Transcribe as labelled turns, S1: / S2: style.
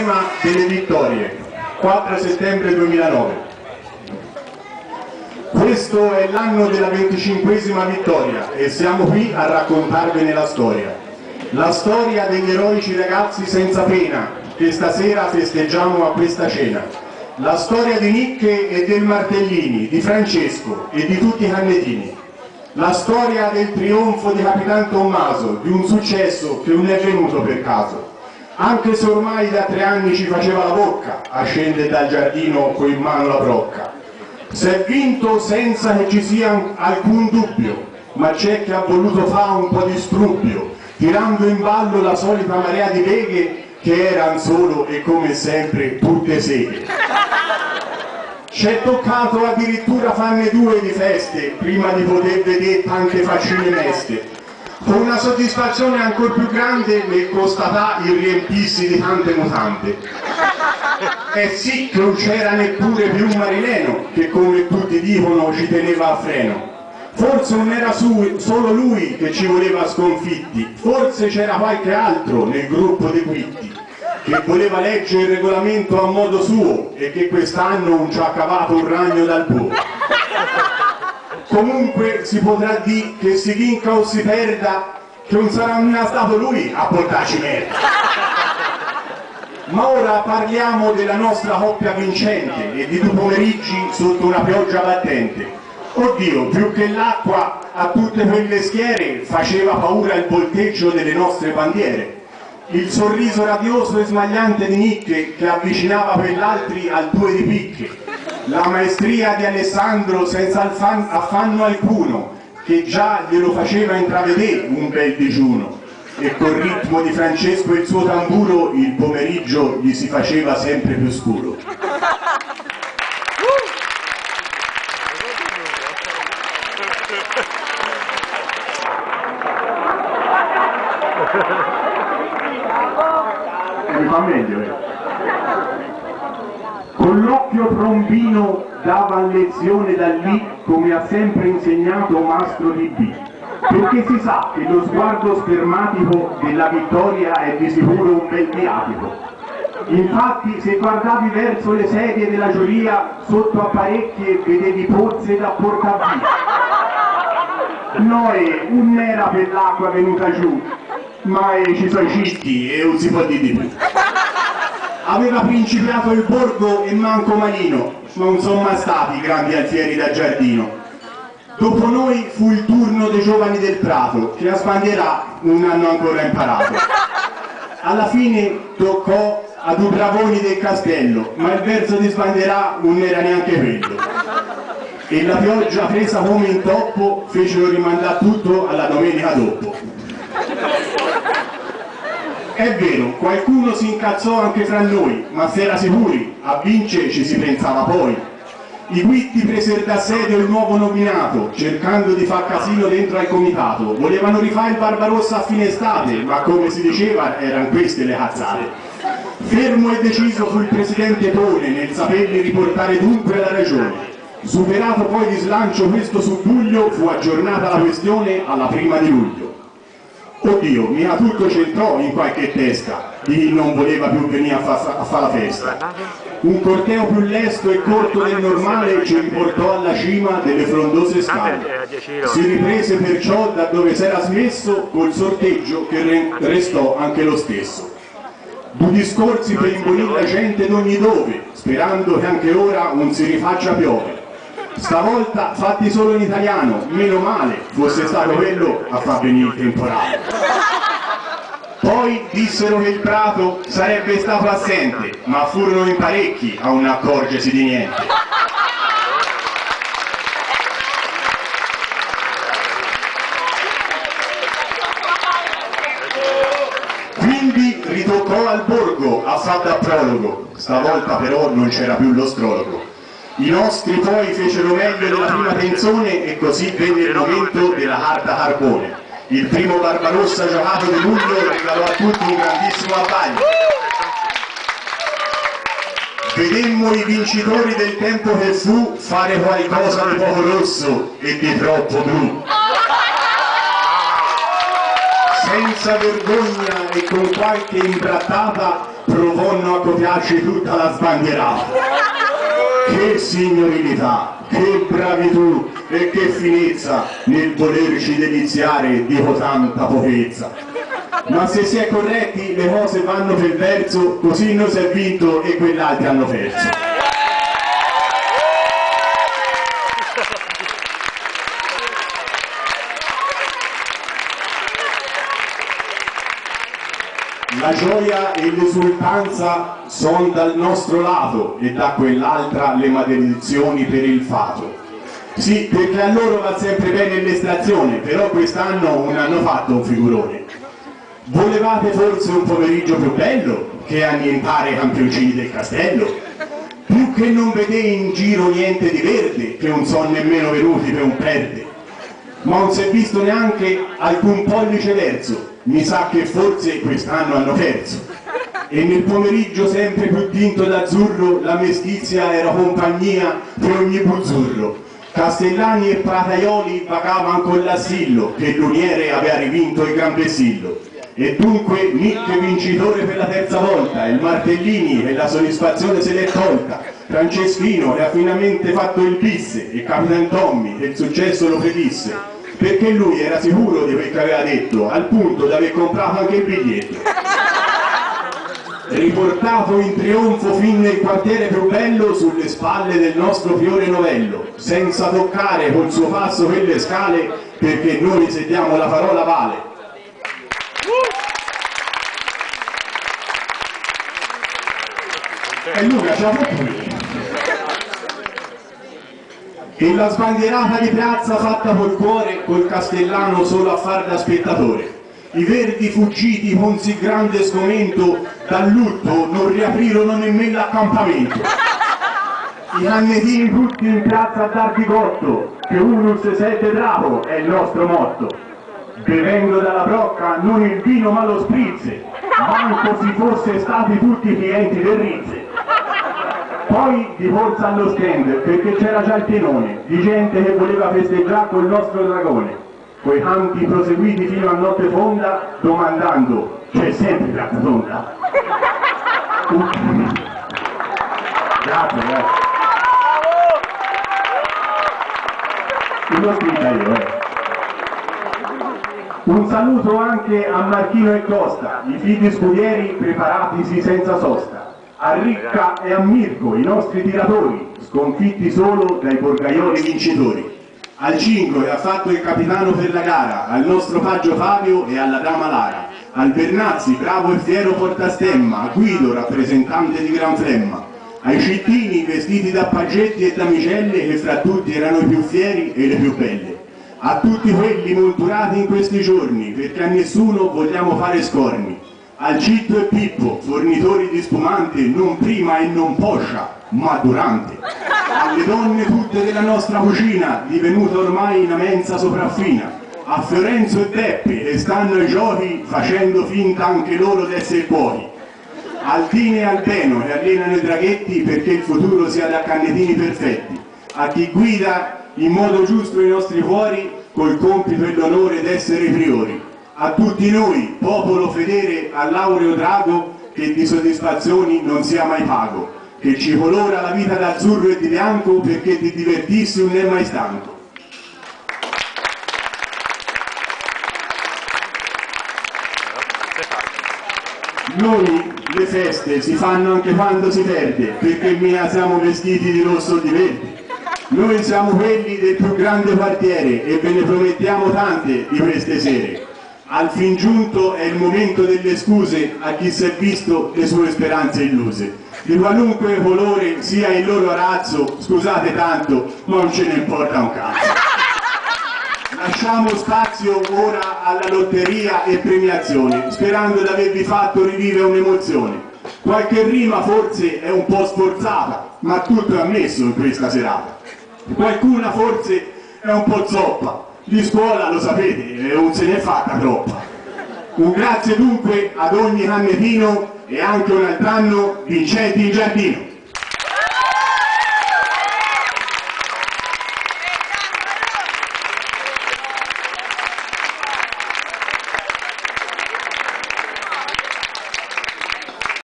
S1: 25esima delle vittorie, 4 settembre 2009. Questo è l'anno della 25esima vittoria e siamo qui a raccontarvene la storia. La storia degli eroici ragazzi senza pena che stasera festeggiamo a questa cena. La storia di Nicche e del Martellini, di Francesco e di tutti i cannetini. La storia del trionfo di Capitan Tommaso, di un successo che non è venuto per caso. Anche se ormai da 3 anni ci faceva la bocca a scendere dal giardino con in mano la brocca. Si è vinto senza che ci sia alcun dubbio, ma c'è chi ha voluto fare un po' di strubbio, tirando in ballo la solita marea di beghe che erano solo e come sempre tutte seghe. C'è toccato addirittura farne 2 di feste prima di poter vedere tante faccine meste, con una soddisfazione ancora più grande nel constatare il riempirsi di tante mutande. Eh sì, che non c'era neppure più un Marileno che, come tutti dicono, ci teneva a freno. Forse non era solo lui che ci voleva sconfitti, forse c'era qualche altro nel gruppo dei quitti che voleva leggere il regolamento a modo suo e che quest'anno non ci ha cavato un ragno dal buco. Comunque si potrà dire che si vinca o si perda, che non sarà mai stato lui a portarci merda. Ma ora parliamo della nostra coppia vincente e di 2 pomeriggi sotto una pioggia battente. Oddio, più che l'acqua a tutte quelle schiere faceva paura il volteggio delle nostre bandiere. Il sorriso radioso e smagliante di Nicche che avvicinava quell'altri al 2 di picche. La maestria di Alessandro senza affanno alcuno, che già glielo faceva intravedere un bel digiuno. E col ritmo di Francesco e il suo tamburo il pomeriggio gli si faceva sempre più scuro. Mi fa meglio, Con l'occhio trombino dava lezione da lì come ha sempre insegnato Mastro D.B. Perché si sa che lo sguardo spermatico della vittoria è di sicuro un bel viatico. Infatti se guardavi verso le sedie della giuria, sotto apparecchie vedevi pozze da portar via. Noè, non era per l'acqua venuta giù, ma ci sono i cisti e non si può dire di più. Aveva principiato il borgo e manco Marino, ma non sono mai stati grandi alfieri da giardino. Dopo noi fu il turno dei giovani del Prato, che a sbandierà non hanno ancora imparato. Alla fine toccò a 2 bravoni del castello, ma il verso di sbandierà non era neanche quello. E la pioggia presa come in toppo fecero rimandare tutto alla domenica dopo. È vero, qualcuno si incazzò anche fra noi, ma se era sicuri, a vincere ci si pensava poi. I guitti presero d'assedio il nuovo nominato, cercando di far casino dentro al comitato. Volevano rifare il Barbarossa a fine estate, ma come si diceva erano queste le cazzate. Fermo e deciso fu il presidente Pone nel saperli riportare dunque alla ragione. Superato poi di slancio questo subbuglio, fu aggiornata la questione alla 1 di luglio. Oddio, mica tutto c'entrò in qualche testa di chi non voleva più venire a fare la festa. Un corteo più lesto e corto del normale ci riportò alla cima delle frondose scale. Si riprese perciò da dove s'era smesso col sorteggio che restò anche lo stesso. 2 discorsi per imbonire la gente d'ogni dove, sperando che anche ora non si rifaccia piove. Stavolta fatti solo in italiano, meno male fosse stato quello a far venire il temporale. Poi dissero che il Prato sarebbe stato assente, ma furono in parecchi a non accorgersi di niente. Quindi ritoccò al borgo a far da prologo, stavolta però non c'era più lo strologo. I nostri poi fecero meglio della prima canzone e così venne il momento della carta carbone. Il primo Barbarossa giocato di luglio regalò a tutti un grandissimo abbaglio. Vedemmo i vincitori del tempo che fu fare qualcosa di poco rosso e di troppo blu. Senza vergogna e con qualche imbrattata provonno a copiarci tutta la sbandierata. Che signorilità, che bravitù e che finezza nel volerci deliziare di tanta pochezza. Ma se si è corretti le cose vanno per verso, così non si è vinto e quell'altri hanno perso. La gioia e l'esultanza sono dal nostro lato e da quell'altra le maledizioni per il fato. Sì, perché a loro va sempre bene l'estrazione, però quest'anno non hanno fatto un figurone. Volevate forse un pomeriggio più bello che annientare i campioncini del castello? Più che non vedere in giro niente di verde, che non sono nemmeno venuti per un perde. Ma non si è visto neanche alcun pollice verso. Mi sa che forse quest'anno hanno perso. E nel pomeriggio sempre più tinto d'azzurro la mestizia era compagnia per ogni buzzurro. Castellani e Prataioli vagavano con l'assillo che l'Uniere aveva rivinto il Gran Vessillo. E dunque Nick vincitore per la terza volta, il Martellini e la soddisfazione se l'è tolta, Franceschino che ha finalmente fatto il bis e Capitan Tommy che il successo lo predisse, perché lui era sicuro di quel che aveva detto, al punto di aver comprato anche il biglietto. Riportato in trionfo fin nel quartiere più bello sulle spalle del nostro fiore novello, senza toccare col suo passo quelle scale, perché noi sediamo la parola vale. E Luca ce la può pure. E la sbandierata di piazza fatta col cuore, col Castellano solo a far da spettatore. I verdi fuggiti con sì grande sgomento dal lutto non riaprirono nemmeno l'accampamento. I cannetini tutti in piazza a dar di cotto, che unus sette drago è il nostro motto. Bevendo dalla brocca non il vino ma lo spritz, manco si fosse stati tutti clienti del Rizze. Poi di corsa allo stand, perché c'era già il pienone, di gente che voleva festeggiare col nostro dragone, coi canti proseguiti fino a notte fonda, domandando, c'è sempre piazza tonda? Grazie. L'ho scritta io, Un saluto anche a Marchino e Costa, i figli scudieri preparatisi senza sosta. A Ricca e a Mirko, i nostri tiratori, sconfitti solo dai borgaioli vincitori. Al Cinque che ha fatto il capitano per la gara, al nostro Paggio Fabio e alla dama Lara. Al Bernazzi, bravo e fiero portastemma, a Guido, rappresentante di gran flemma. Ai cittini vestiti da paggetti e damigelle che fra tutti erano i più fieri e le più belle. A tutti quelli monturati in questi giorni, perché a nessuno vogliamo fare scorni. Al Citto e Pippo, fornitori di spumante, non prima e non poscia, ma durante. Alle donne tutte della nostra cucina, divenuta ormai una mensa sopraffina. A Fiorenzo e Beppe, che stanno ai giochi, facendo finta anche loro d'essere cuochi. Al Tine e al Beno, che allenano i draghetti perché il futuro sia da cannetini perfetti. A chi guida in modo giusto i nostri cuori, col compito e l'onore d'essere i priori. A tutti noi, popolo fedele all'aureo drago, che di soddisfazioni non sia mai pago, che ci colora la vita d'azzurro e di bianco perché di divertirsi non è mai stanco. Noi le feste si fanno anche quando si perde, perché mica siamo vestiti di rosso o di verde. Noi siamo quelli del più grande quartiere e ve ne promettiamo tante di queste sere. Al fin giunto è il momento delle scuse a chi si è visto le sue speranze illuse. Di qualunque colore sia il loro arazzo, scusate tanto, ma non ce ne importa un cazzo. Lasciamo spazio ora alla lotteria e premiazione, sperando di avervi fatto rivivere un'emozione. Qualche rima forse è un po' sforzata, ma tutto è ammesso in questa serata. Qualcuna forse è un po' zoppa. Di scuola, lo sapete, non se n'è fatta troppa. Un grazie dunque ad ogni cannetino e anche un altro anno vincenti in giardino.